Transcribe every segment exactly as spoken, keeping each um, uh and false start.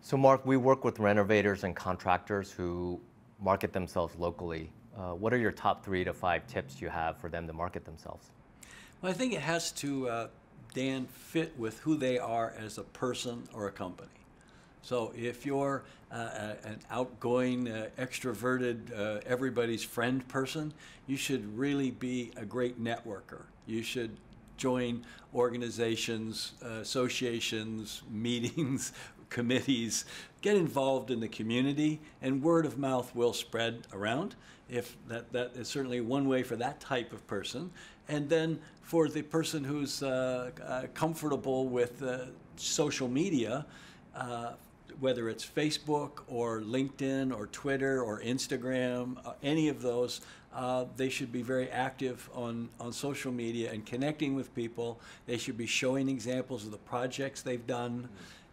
So Mark, we work with renovators and contractors who market themselves locally. Uh, what are your top three to five tips you have for them to market themselves? Well, I think it has to, uh, Dan, fit with who they are as a person or a company. So if you're uh, a, an outgoing, uh, extroverted, uh, everybody's friend person, you should really be a great networker. You should join organizations, uh, associations, meetings, committees, get involved in the community, and word of mouth will spread around. If that, that is certainly one way for that type of person. And then for the person who's uh, uh, comfortable with uh, social media, uh, whether it's Facebook or LinkedIn or Twitter or Instagram, uh, any of those, uh, they should be very active on, on social media and connecting with people. They should be showing examples of the projects they've done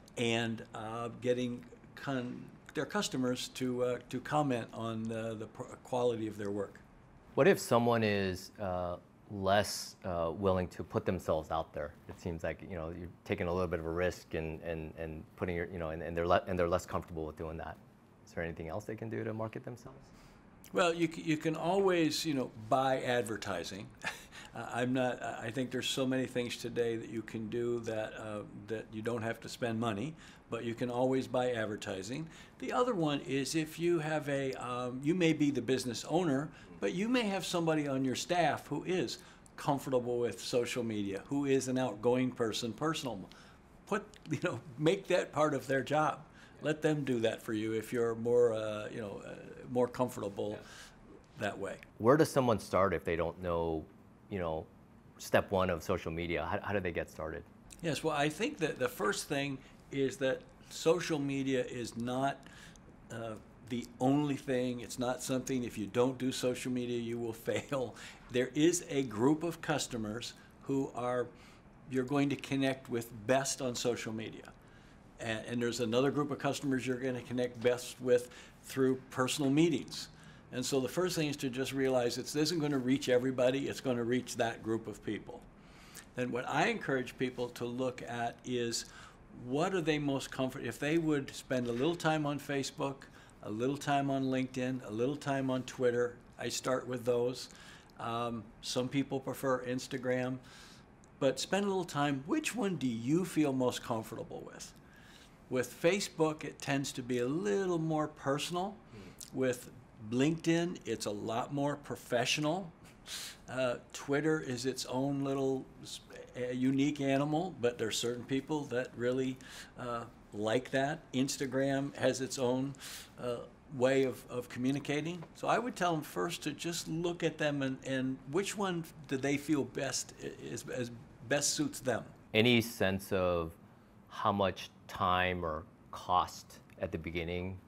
and uh, getting con their customers to, uh, to comment on uh, the quality of their work. What if someone is uh, less uh, willing to put themselves out there? It seems like, you know, you're taking a little bit of a risk and, and, and putting your, you know, and, and, they're le and they're less comfortable with doing that. Is there anything else they can do to market themselves? Well, you, you can always, you know, buy advertising. uh, I'm not, I think there's so many things today that you can do that, uh, that you don't have to spend money, but you can always buy advertising. The other one is if you have a, um, you may be the business owner, but you may have somebody on your staff who is comfortable with social media, who is an outgoing person, personal. Put, you know, make that part of their job. Let them do that for you if you're more, uh, you know, uh, more comfortable yeah. that way. Where does someone start if they don't know, you know, step one of social media? How, how do they get started? Yes, well, I think that the first thing is that social media is not uh, the only thing. It's not something, if you don't do social media, you will fail. There is a group of customers who are, you're going to connect with best on social media. And, and there's another group of customers you're going to connect best with through personal meetings. And so the first thing is to just realize it isn't going to reach everybody, it's going to reach that group of people. Then what I encourage people to look at is what are they most comfortable, if they would spend a little time on Facebook, a little time on LinkedIn, a little time on Twitter. I start with those. Um, some people prefer Instagram, but spend a little time, which one do you feel most comfortable with? With Facebook, it tends to be a little more personal. Mm. With LinkedIn, it's a lot more professional. Uh, Twitter is its own little uh, unique animal, but there's certain people that really uh, like that. Instagram has its own uh, way of, of communicating. So I would tell them first to just look at them and, and which one do they feel best is, is best suits them. Any sense of how much time or cost at the beginning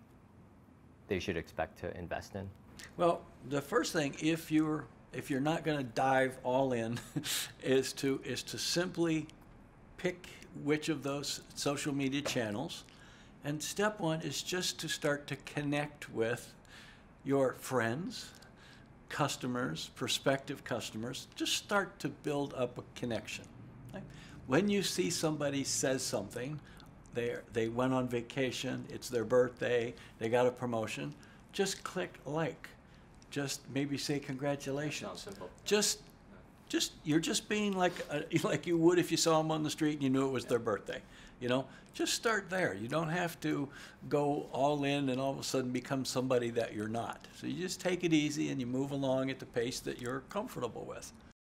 they should expect to invest in? Well, the first thing, if you're if you're not going to dive all in, is to is to simply pick which of those social media channels, and step one is just to start to connect with your friends, customers, prospective customers. Just start to build up a connection. Okay? When you see somebody says something, they they went on vacation, it's their birthday, they got a promotion, just click like. Just maybe say congratulations. Sounds simple. Just, just you're just being like a, like you would if you saw them on the street and you knew it was their birthday. You know, just start there. You don't have to go all in and all of a sudden become somebody that you're not. So you just take it easy and you move along at the pace that you're comfortable with.